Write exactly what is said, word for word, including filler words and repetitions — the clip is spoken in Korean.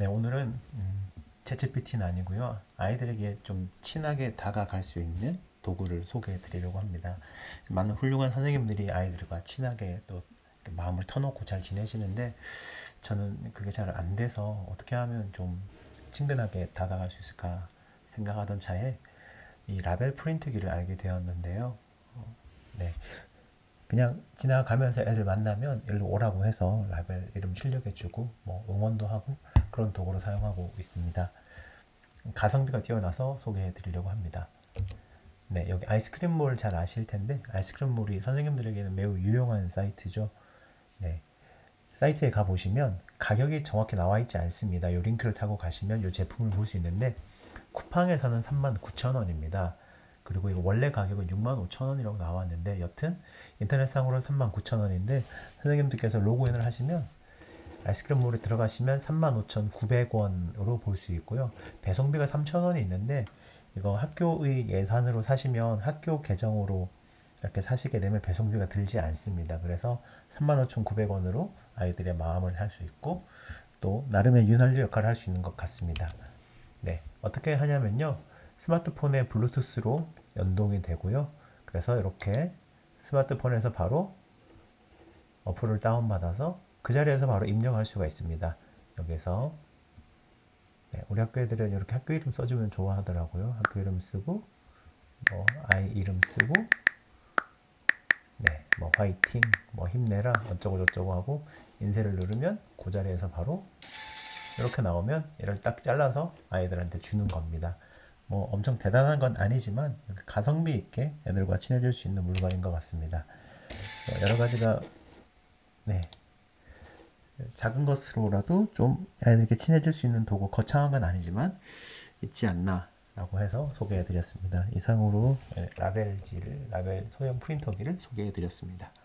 네, 오늘은 음, 챗지피티는 아니고요. 아이들에게 좀 친하게 다가갈 수 있는 도구를 소개해 드리려고 합니다. 많은 훌륭한 선생님들이 아이들과 친하게 또 마음을 터놓고 잘 지내시는데 저는 그게 잘 안 돼서 어떻게 하면 좀 친근하게 다가갈 수 있을까 생각하던 차에 이 라벨 프린트기를 알게 되었는데요. 어, 네, 그냥 지나가면서 애들 만나면 일로 오라고 해서 라벨 이름 출력해주고 뭐 응원도 하고 그런 도구로 사용하고 있습니다. 가성비가 뛰어나서 소개해 드리려고 합니다. 네, 여기 아이스크림몰 잘 아실 텐데 아이스크림몰이 선생님들에게는 매우 유용한 사이트죠. 네, 사이트에 가보시면 가격이 정확히 나와 있지 않습니다. 이 링크를 타고 가시면 이 제품을 볼 수 있는데 쿠팡에서는 삼만 구천 원입니다. 그리고 이거 원래 가격은 육만 오천 원이라고 나왔는데 여튼 인터넷상으로는 삼만 구천 원인데 선생님들께서 로그인을 하시면 아이스크림몰에 들어가시면 삼만 오천구백 원으로 볼 수 있고요. 배송비가 삼천 원이 있는데 이거 학교의 예산으로 사시면 학교 계정으로 이렇게 사시게 되면 배송비가 들지 않습니다. 그래서 삼만 오천구백 원으로 아이들의 마음을 살 수 있고 또 나름의 윤활유 역할을 할 수 있는 것 같습니다. 네, 어떻게 하냐면요. 스마트폰에 블루투스로 연동이 되고요. 그래서 이렇게 스마트폰에서 바로 어플을 다운받아서 그 자리에서 바로 입력할 수가 있습니다. 여기서 네, 우리 학교 애들은 이렇게 학교 이름 써주면 좋아하더라고요. 학교 이름 쓰고 뭐 아이 이름 쓰고 네, 뭐 화이팅, 뭐 힘내라 어쩌고 저쩌고 하고 인쇄를 누르면 그 자리에서 바로 이렇게 나오면 얘를 딱 잘라서 아이들한테 주는 겁니다. 뭐 엄청 대단한 건 아니지만 가성비 있게 애들과 친해질 수 있는 물건인 것 같습니다. 여러 가지가 네, 작은 것으로라도 좀 아이들에게 친해질 수 있는 도구, 거창한 건 아니지만 있지 않나 라고 해서 소개해 드렸습니다. 이상으로 라벨지를, 라벨 소형 프린터기를 소개해 드렸습니다.